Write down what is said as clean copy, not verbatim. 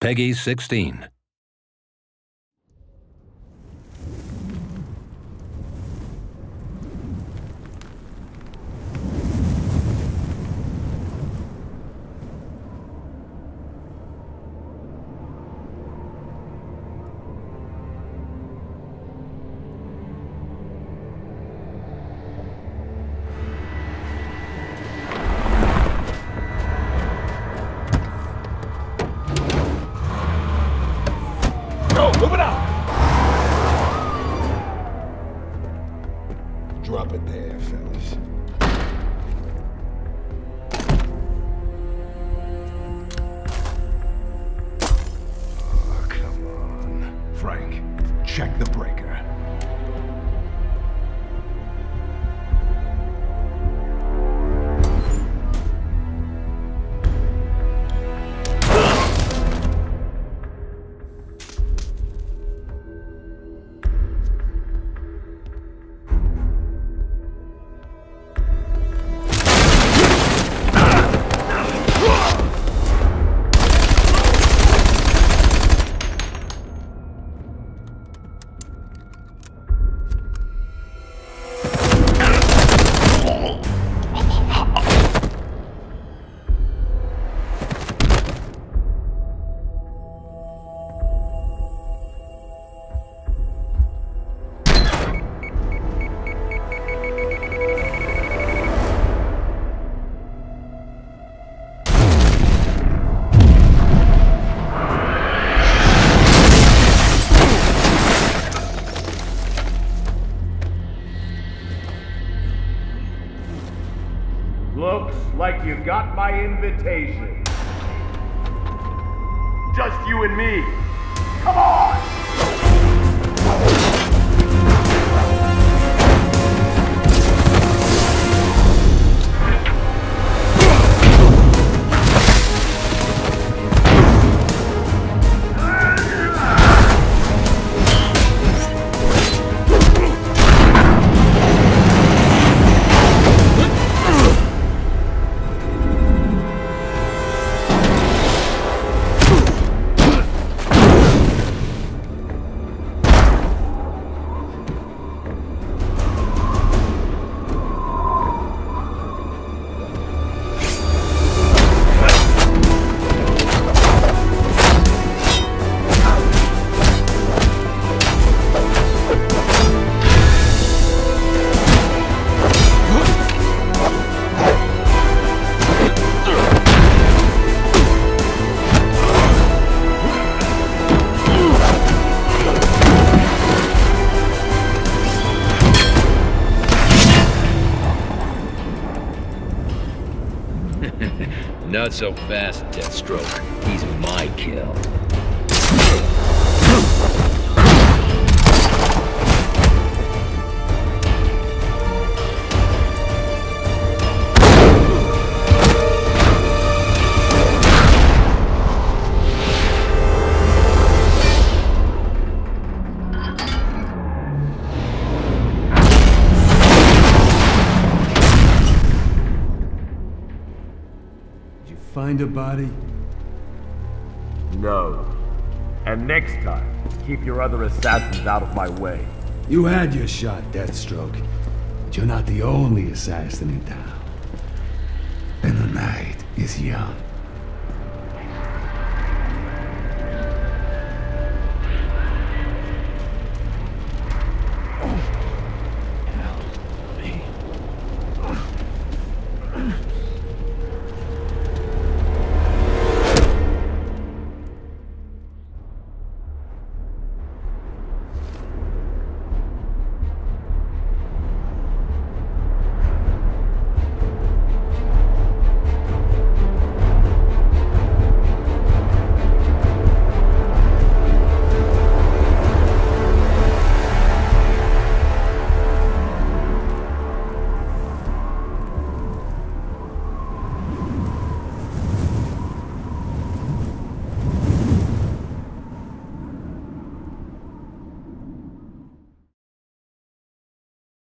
Peggy 16. Move it up! Drop it there, fellas. Oh, come on. Frank, check the breaker. Looks like you got my invitation. Just you and me. Come on! Not so fast, Deathstroke. He's my kill. Find a body? No. And next time, keep your other assassins out of my way. You had your shot, Deathstroke. But you're not the only assassin in town. And the night is young.